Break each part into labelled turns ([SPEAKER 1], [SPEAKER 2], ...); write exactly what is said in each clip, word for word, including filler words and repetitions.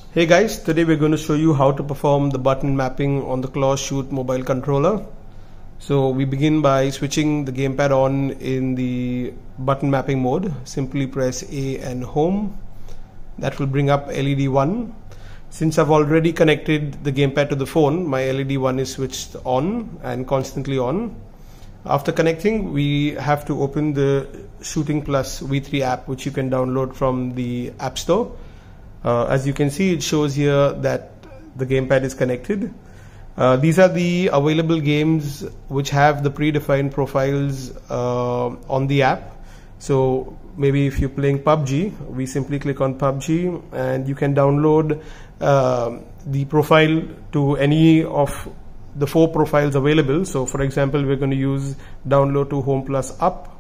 [SPEAKER 1] Hey guys, today we're going to show you how to perform the button mapping on the Claw Shoot mobile controller. So we begin by switching the gamepad on in the button mapping mode. Simply press A and home. That will bring up L E D one. Since I've already connected the gamepad to the phone, my L E D one is switched on and constantly on. After connecting, we have to open the Shooting Plus V three app, which you can download from the App Store. Uh, as you can see, it shows here that the gamepad is connected. Uh, these are the available games which have the predefined profiles uh, on the app. So maybe if you're playing P U B G, we simply click on P U B G and you can download uh, the profile to any of the four profiles available. So for example, we're going to use download to Home Plus Up.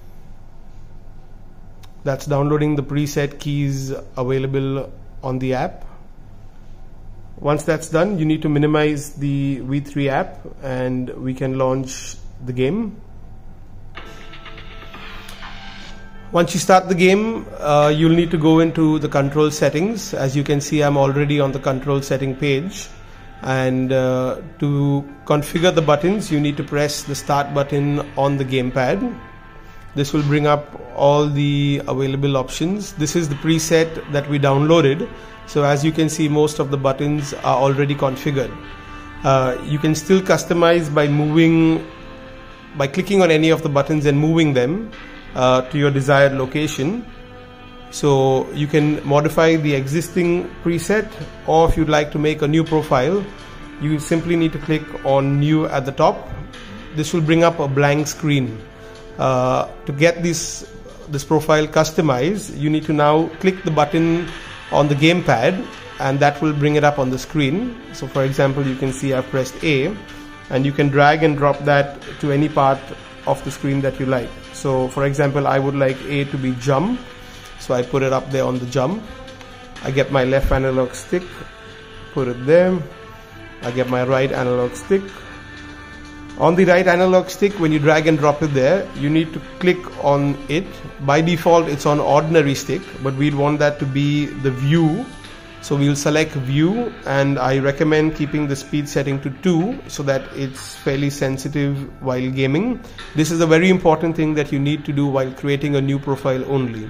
[SPEAKER 1] That's downloading the preset keys available on the app. Once that's done, you need to minimize the V three app and we can launch the game. Once you start the game, uh, you'll need to go into the control settings. As you can see, I'm already on the control setting page. And uh, to configure the buttons, you need to press the start button on the gamepad. This will bring up all the available options. This is the preset that we downloaded. So as you can see, most of the buttons are already configured. Uh, you can still customize by moving, by clicking on any of the buttons and moving them uh, to your desired location. So you can modify the existing preset, or if you'd like to make a new profile, you simply need to click on new at the top. This will bring up a blank screen. Uh, to get this this profile customized, you need to now click the button on the gamepad and that will bring it up on the screen. So for example, you can see I've pressed A and you can drag and drop that to any part of the screen that you like. So for example, I would like A to be jump, so I put it up there on the jump. I get my left analog stick, put it there. I get my right analog stick. On the right analog stick, when you drag and drop it there, you need to click on it. By default, it's on ordinary stick, but we'd want that to be the view. So we'll select view, and I recommend keeping the speed setting to two so that it's fairly sensitive while gaming. This is a very important thing that you need to do while creating a new profile only.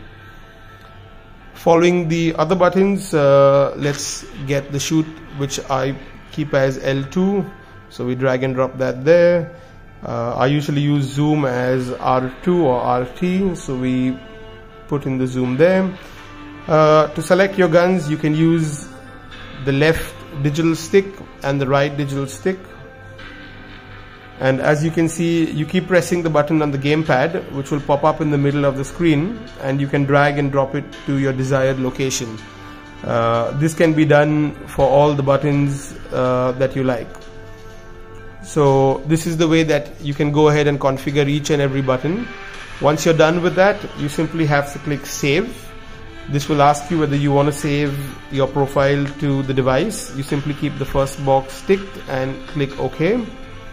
[SPEAKER 1] Following the other buttons, uh, let's get the shoot, which I keep as L two. So we drag and drop that there. Uh, I usually use zoom as R two or R T, so we put in the zoom there. Uh, to select your guns, you can use the left digital stick and the right digital stick. And as you can see, you keep pressing the button on the gamepad, which will pop up in the middle of the screen, and you can drag and drop it to your desired location. Uh, this can be done for all the buttons uh, that you like. So this is the way that you can go ahead and configure each and every button. Once you're done with that, you simply have to click save. This will ask you whether you want to save your profile to the device. You simply keep the first box ticked and click OK.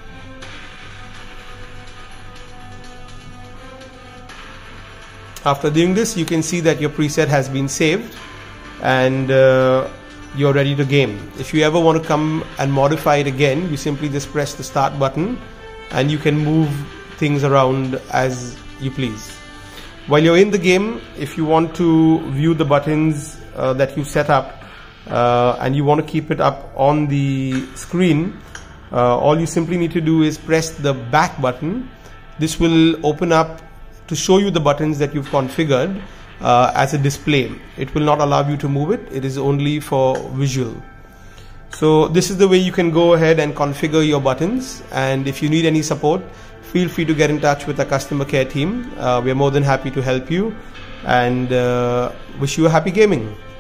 [SPEAKER 1] After doing this, you can see that your preset has been saved and uh, you're ready to game. If you ever want to come and modify it again, you simply just press the start button and you can move things around as you please. While you're in the game, if you want to view the buttons uh, that you set up uh, and you want to keep it up on the screen, uh, all you simply need to do is press the back button. This will open up to show you the buttons that you've configured Uh, as a display. It will not allow you to move it. It is only for visual. So this is the way you can go ahead and configure your buttons, and if you need any support, feel free to get in touch with the customer care team. Uh, we are more than happy to help you, and uh, wish you a happy gaming.